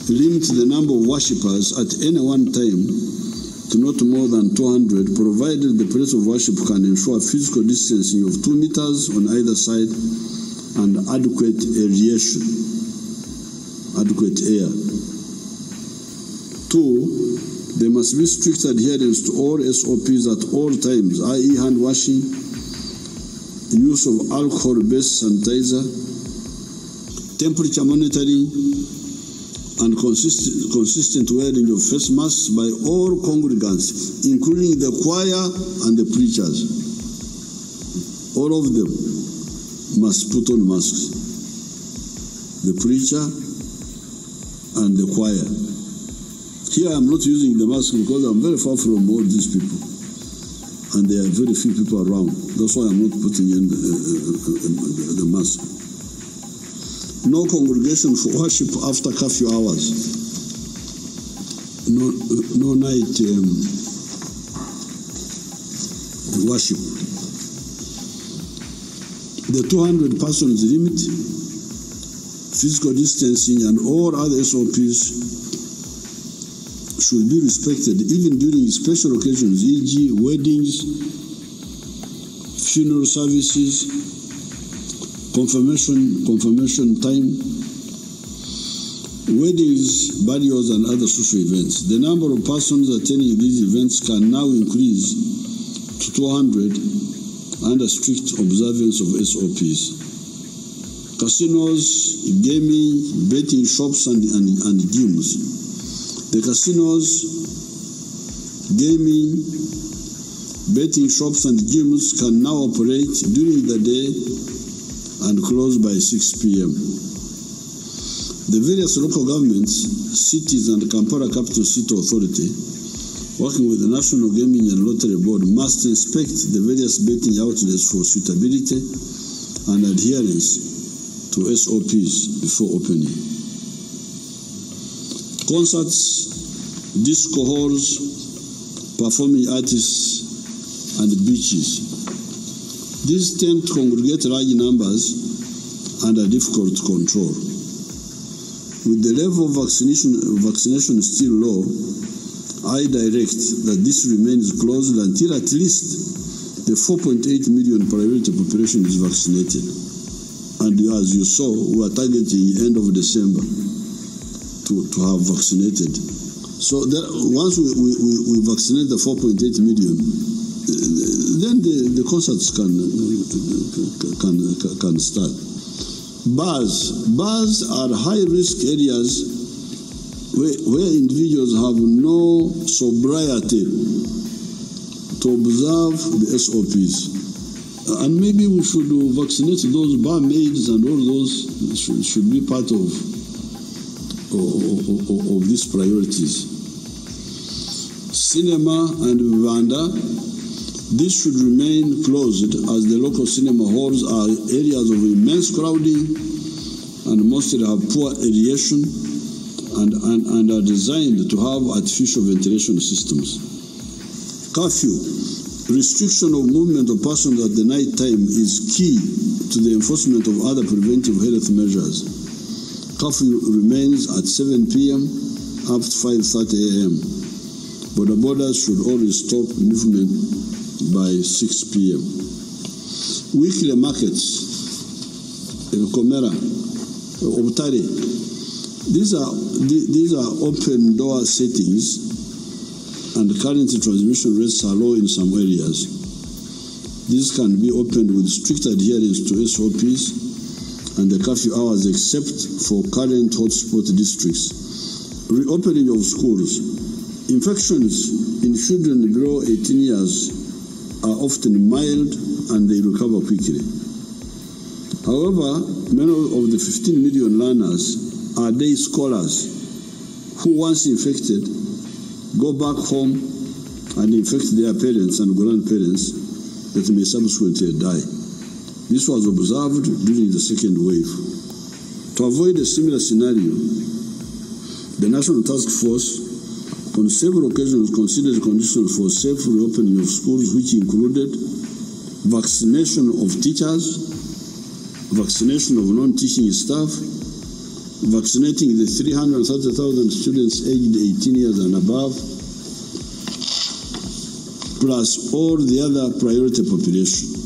limit the number of worshippers at any one time to not more than 200, provided the place of worship can ensure physical distancing of 2 meters on either side and adequate aeration, adequate air. 2, there must be strict adherence to all SOPs at all times, i.e. hand washing, use of alcohol-based sanitizer, temperature monitoring, and consistent wearing of face masks by all congregants, including the choir and the preachers. All of them must put on masks. The preacher and the choir. Here I'm not using the mask because I'm very far from all these people. And there are very few people around. That's why I'm not putting in the mask. No congregation for worship after curfew hours. No night worship. The 200 persons limit, physical distancing, and all other SOPs should be respected even during special occasions, e.g. weddings, funeral services, confirmation time, weddings, burials, and other social events. The number of persons attending these events can now increase to 200 under strict observance of SOPs. Casinos, gaming, betting shops, and gyms. The casinos, gaming, betting shops, and gyms can now operate during the day and close by 6 p.m. The various local governments, cities, and Kampala Capital City Authority, working with the National Gaming and Lottery Board, must inspect the various betting outlets for suitability and adherence to SOPs before opening. Concerts, disco halls, performing artists, and beaches. These tend to congregate large numbers and are difficult to control. With the level of vaccination still low, I direct that this remains closed until at least the 4.8 million priority population is vaccinated. And as you saw, we are targeting end of December to have vaccinated. So that once we vaccinate the 4.8 million, then the concerts can start. Bars are high-risk areas where individuals have no sobriety to observe the SOPs. And maybe we should vaccinate those barmaids, and all those should be part of these priorities. Cinema and Vivanda, this should remain closed as the local cinema halls are areas of immense crowding and mostly have poor aeration and are designed to have artificial ventilation systems. Curfew, restriction of movement of persons at the night time is key to the enforcement of other preventive health measures. Curfew remains at 7 p.m. up to 5:30 a.m. Border borders should always stop movement by 6 p.m. Weekly markets, Komera, Obtare, these are open door settings, and current transmission rates are low in some areas. These can be opened with strict adherence to SOPs and the curfew hours except for current hotspot districts. Reopening of schools. Infections in children below 18 years are often mild and they recover quickly. However, many of the 15 million learners are day scholars who, once infected, go back home and infect their parents and grandparents that may subsequently die. This was observed during the second wave. To avoid a similar scenario, the National Task Force on several occasions considered conditions for safe reopening of schools, which included vaccination of teachers, vaccination of non-teaching staff, vaccinating the 330,000 students aged 18 years and above, plus all the other priority population.